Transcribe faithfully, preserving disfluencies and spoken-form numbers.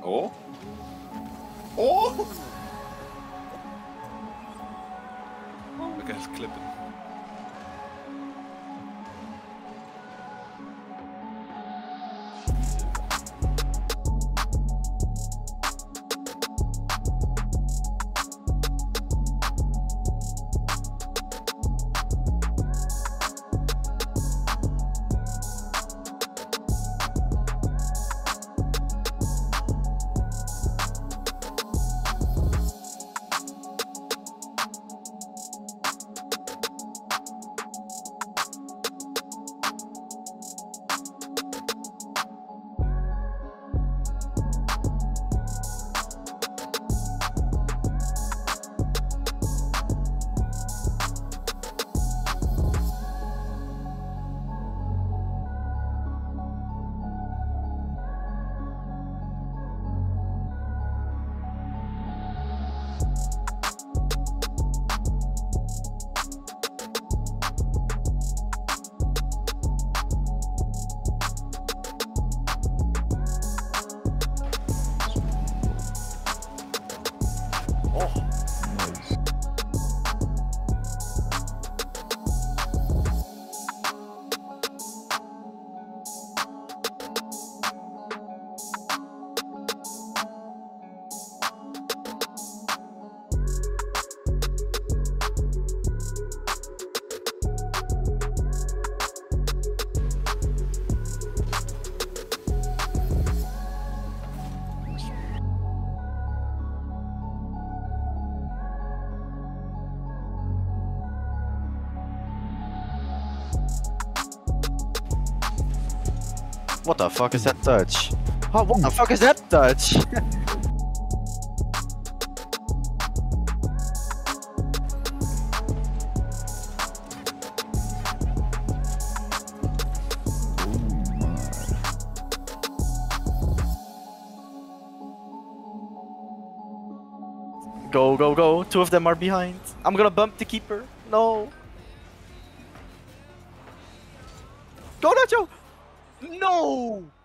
Oh? Oh! We gaan even klippen. What the fuck is that touch? Oh, what the fuck is that touch? Go, go, go. Two of them are behind. I'm gonna bump the keeper. No. Go, Nacho! No!